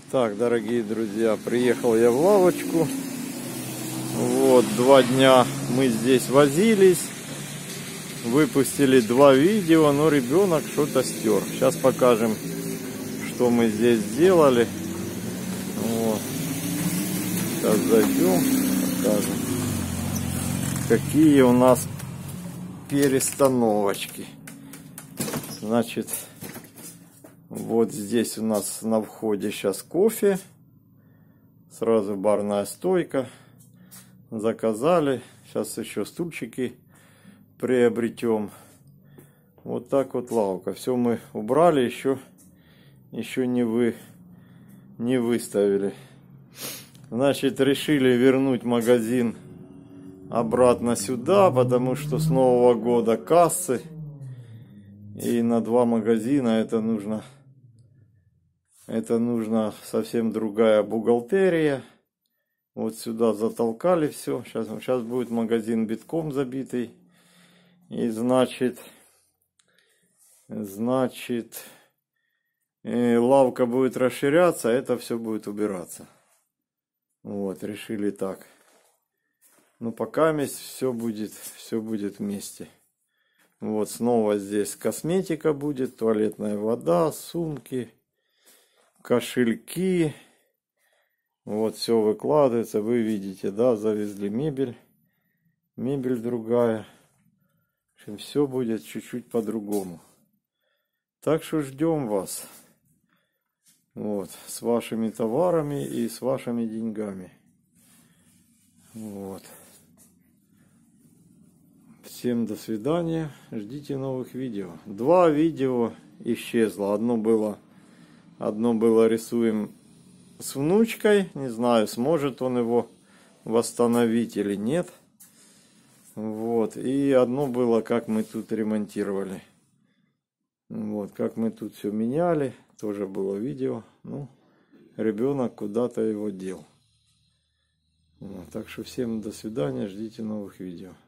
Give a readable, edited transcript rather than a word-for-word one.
Так, дорогие друзья, приехал я в лавочку. Вот, 2 дня мы здесь возились. Выпустили 2 видео, но ребенок что-то стер. Сейчас покажем, что мы здесь сделали. Вот. Сейчас зайдем, покажем, какие у нас перестановочки. Значит, вот здесь у нас на входе сейчас кофе. Сразу барная стойка. Заказали. Сейчас еще стульчики приобретем. Вот так вот лавка. Все мы убрали, еще не выставили. Значит, решили вернуть магазин обратно сюда, потому что с Нового года кассы. И на 2 магазина это нужна совсем другая бухгалтерия. Вот сюда затолкали все. Сейчас будет магазин битком забитый. И значит, лавка будет расширяться, а это все будет убираться. Вот, решили так. Ну, пока все будет вместе. Вот, снова здесь косметика будет, туалетная вода, сумки, кошельки. Вот, все выкладывается, вы видите, да, завезли мебель другая. В общем, все будет чуть-чуть по-другому. Так что ждем вас. Вот, с вашими товарами и с вашими деньгами. Вот. Всем до свидания. Ждите новых видео. 2 видео исчезло. Одно было рисуем с внучкой. Не знаю, сможет он его восстановить или нет. Вот. И одно было, как мы тут ремонтировали. Вот. Как мы тут все меняли. Тоже было видео. Ну, ребенок куда-то его дел. Вот. Так что всем до свидания. Ждите новых видео.